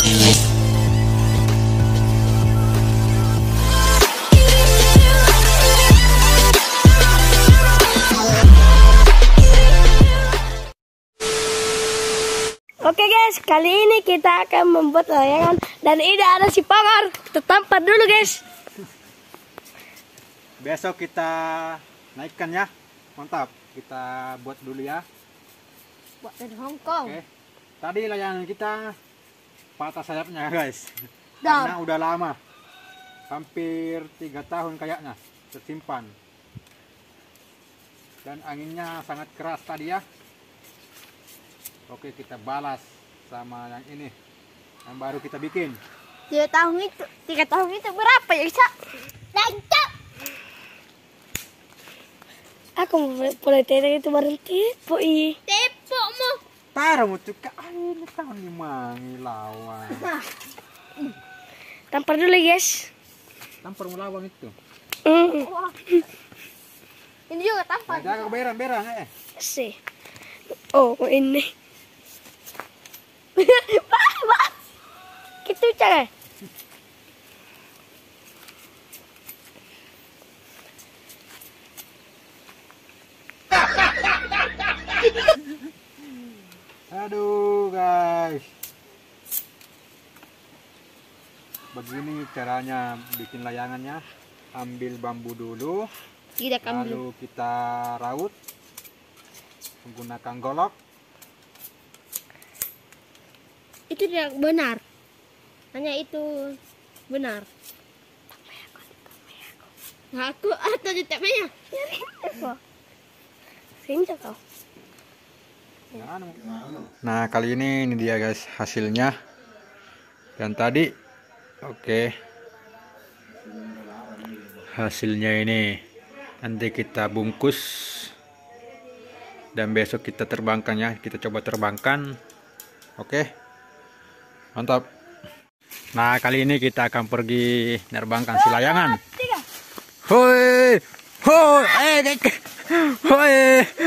Oke guys, kali ini kita akan membuat layangan dan ini ada si Pangar. Kita tampar dulu guys. Besok kita naikkan ya. Mantap. Kita buat dulu ya. Buat dari Hongkong. Oke. Tadi layangan kita patah sayapnya guys. Dan Karena udah lama. Hampir 3 tahun kayaknya tersimpan. Dan anginnya sangat keras tadi ya. Oke, kita balas sama yang ini, yang baru kita bikin. 3 tahun itu berapa ya Isa? Lanjut. Aku boleh tanya itu bareng tipu Tipu mu. Taruh mu cuka, ini tahun dimangi lawan. Tampar dulu guys. Tampar mu lawan itu. Ini juga tampar. Jaga berang Sih. Oh ini. Bah. Gitu cara. Aduh guys. Begini caranya bikin layangannya. Ambil bambu dulu. Lalu kita raut menggunakan golok. Itu tidak benar. Hanya itu benar. Aku atau tidak punya. Sinja kau. Nah kali ini dia guys hasilnya. Dan tadi oke. Hasilnya ini nanti kita bungkus dan besok kita terbangkan ya. Kita coba terbangkan. Oke. Mantap. Nah kali ini kita akan pergi nerbangkan si layangan. Hoi, hoi, hoi.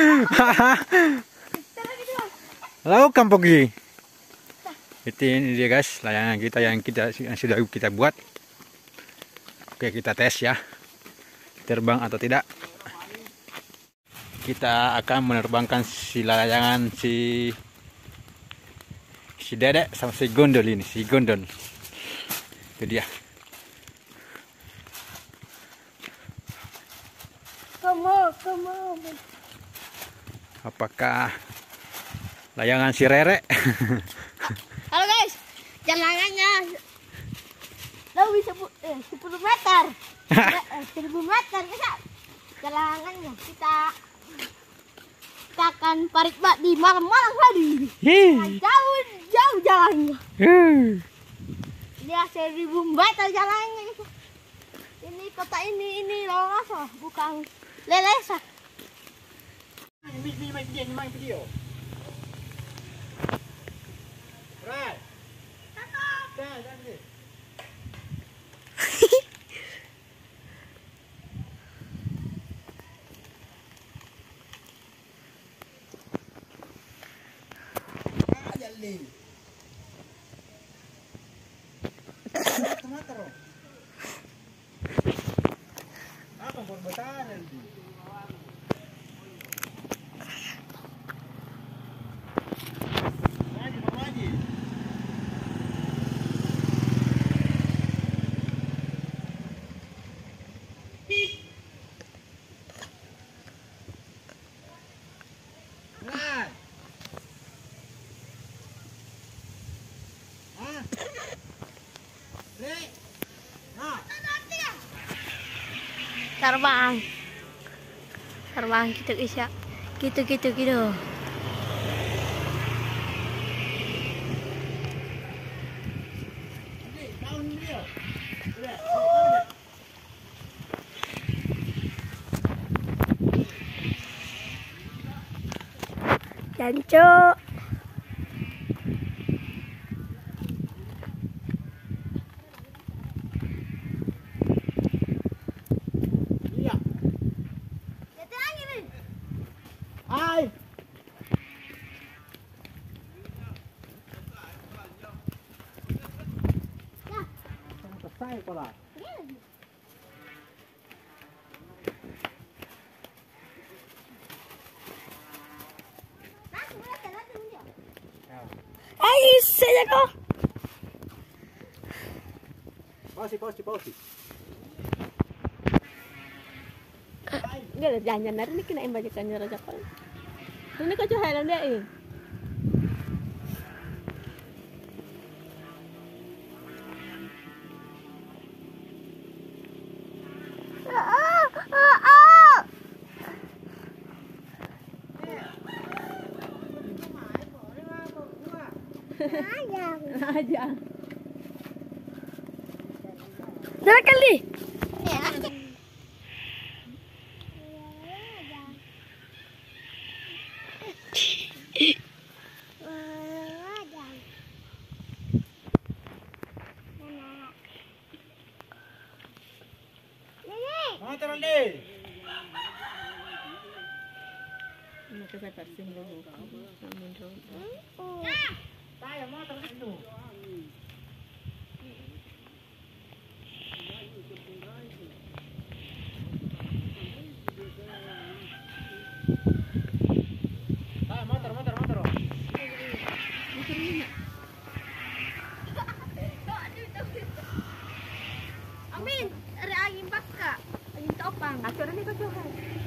Lalu kan pergi. Itu ini dia guys layangan kita yang sudah kita buat. Oke kita tes ya. Terbang atau tidak. Kita akan menerbangkan si layangan si Dedek sama si Gondol ini, si Gondol. Itu dia. Kamu. Apakah layangan si Rere? Halo guys, jalanannya lebih 10 meter. 1000 meter bisa. Jalanannya kita akan parik bak di malam-malam tadi. Jauh jalannya. Dia 1000 meter jalannya. Ini kota ini Loloso, bukan Lelesa. Video. Right. Terbang gitu Isya. Gitu. Jancuk. Hai. Saya pola. Ay, saya kok. Pausi. Gak ada jangan dari ini kena baju kanjur aja kok. Ini kok cahaya dia ini. Aja. Dua kali. Motor deh. Ini saya bersih dulu. Amin dulu. Saya motor itu. Saya motor. Amin, ada angin baka. Angin topang. Aku ini kok coba.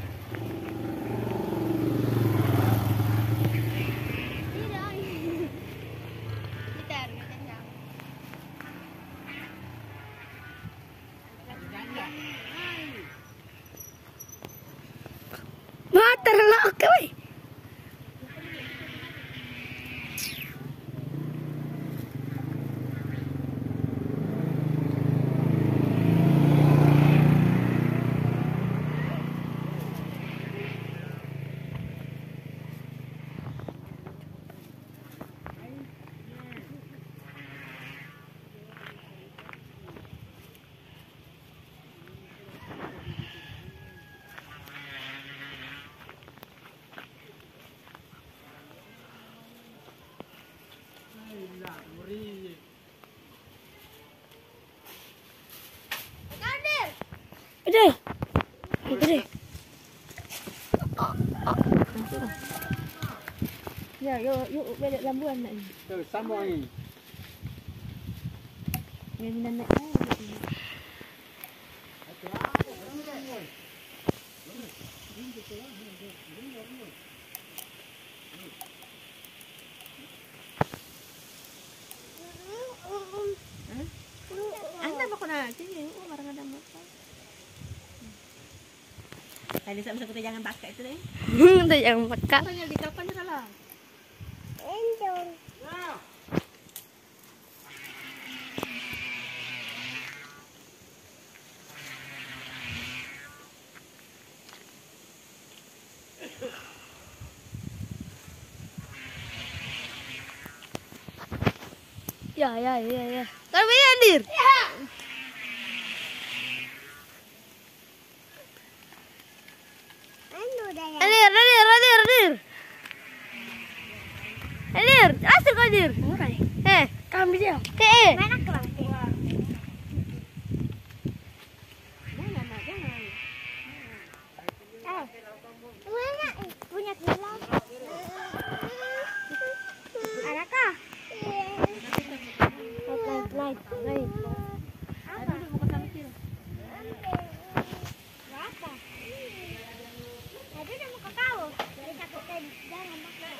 Motor lah oke weh. Udah. Ya, yuk balik lambuan nak ni. Tuh, sama ini. Yang nak. Anda mau kena sini, barang ada motor. Tadi sama kita jangan pakai itu deh. Udah yang peka. Tanya di kapan salah. Ya. Tapi Andir. Ya. Andir, asik Andir. Kami dia. Mana kelang? Jangan. Punya kilau. Adakah? Light. Apa? Berapa? Ada nama kakao. Dari takut jangan makan.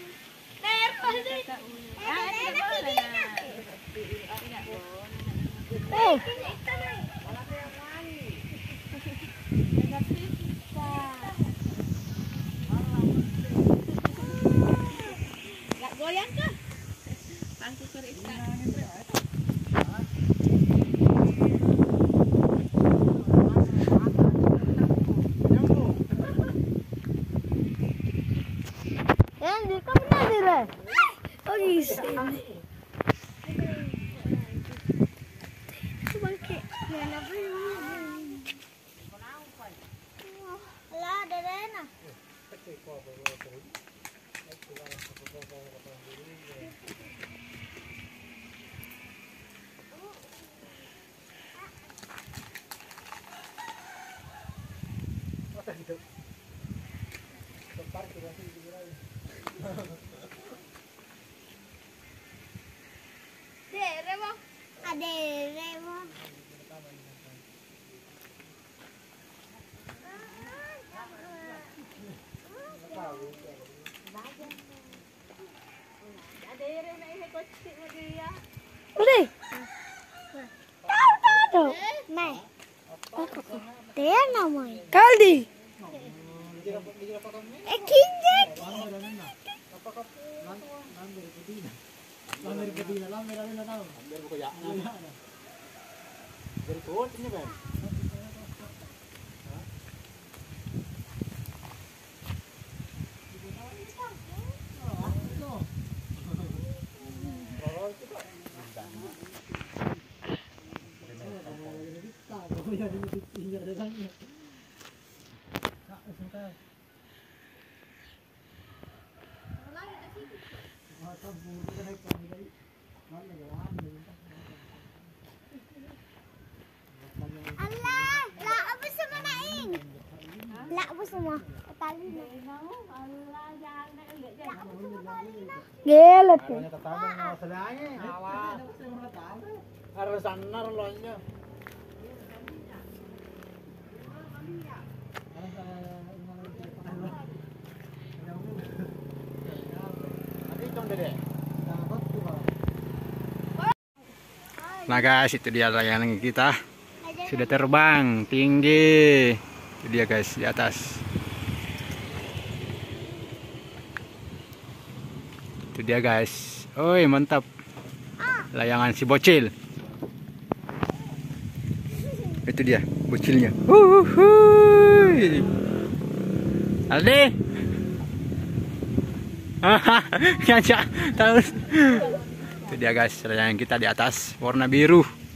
Gak goyang kah? Bangku kereta. Andir, kamu Andir. Oh, isi. Udah. Tahu. Nah. Dia namanya. Kaldi. Kinjek. Allah, lah apa sama naing? Lah apa sama? Tali. Gelet. Harus sanar lonya. Nah guys, itu dia layangan kita. Sudah terbang tinggi. Itu dia guys, di atas. Itu dia guys. Oi, mantap. Layangan si bocil. Itu dia, bocilnya. Aldi. Ngajak tahu. Itu dia guys, layangan kita di atas warna biru.